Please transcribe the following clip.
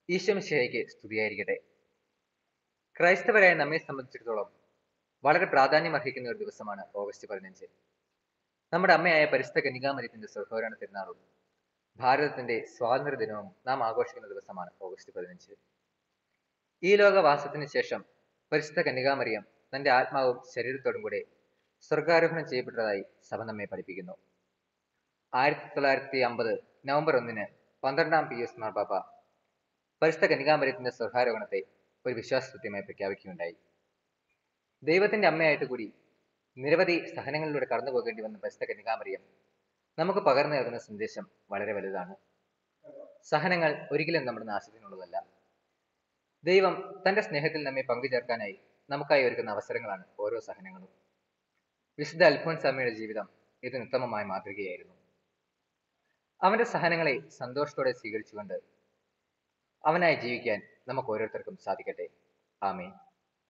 ഈശോമിശിഹായ്ക്ക് സ്തുതിയായിരിക്കട്ടെ. ക്രൈസ്തവരായ നമ്മെ സംബന്ധിച്ചിടത്തോളം വളരെ പ്രാധാന്യമർഹിക്കുന്ന ഒരു ദിവസമാണ് ഓഗസ്റ്റ് 15. നമ്മുടെ അമ്മയായ പരിശുദ്ധ കന്യകാമറിയത്തിന്റെ സ്വർഗാരോഹണ തിരുനാളും ഭാരതത്തിന്റെ സ്വാതന്ത്ര്യ ദിനവും നാം ആഘോഷിക്കുന്ന ദിവസമാണ് ഓഗസ്റ്റ് 15. ഈ ലോകവാസത്തിന് ശേഷം പരിശുദ്ധ കന്യകാമറിയം തന്റെ ആത്മാവും ശരീരത്തോടും കൂടെ സ്വർഗാരോഹണം ചെയ്യപ്പെട്ടതായി സഭ നമ്മെ പഠിപ്പിക്കുന്നു. 1950 നവംബർ 1 12-ാം പിയൂസ് മാർപ്പാപ്പ പരിശുദ്ധ കന്യകാമറിയത്തിന്റെ സ്വർഗാരോഹണത്തെ ഒരു വിശ്വാസകൃത്യമായി പ്രഖ്യാപിക്കുകയുണ്ടായി. ദൈവത്തിന്റെ അമ്മയായിട്ട് കൂടി നിരവധി സഹനങ്ങളിലൂടെ കടന്നു പോകേണ്ടി വന്ന പരിശുദ്ധ കന്യകാമറിയം നമുക്ക് പകർന്നു നൽകുന്ന സന്ദേശം വളരെ വലുതാണ്. സഹനങ്ങൾ ഒരിക്കലും നമ്മുടെ നാശത്തിനുള്ളതല്ല. ദൈവം തന്റെ സ്നേഹത്തിൽ നമ്മെ പങ്കുചേർക്കാനായി നമുക്കായി ഒരുക്കുന്ന അവസരങ്ങളാണ് ഓരോ സഹനങ്ങളും. വിശുദ്ധ അൽഫോൻസാമ്മയുടെ ജീവിതം ഇതിന് ഉത്തമമായ മാതൃകയായിരുന്നു. അവന്റെ സഹനങ്ങളെ സന്തോഷത്തോടെ സ്വീകരിച്ചുകൊണ്ട് അവനായി ജീവിക്കാൻ നമുക്ക് ഓരോരുത്തർക്കും സാധിക്കട്ടെ. ആമേൻ.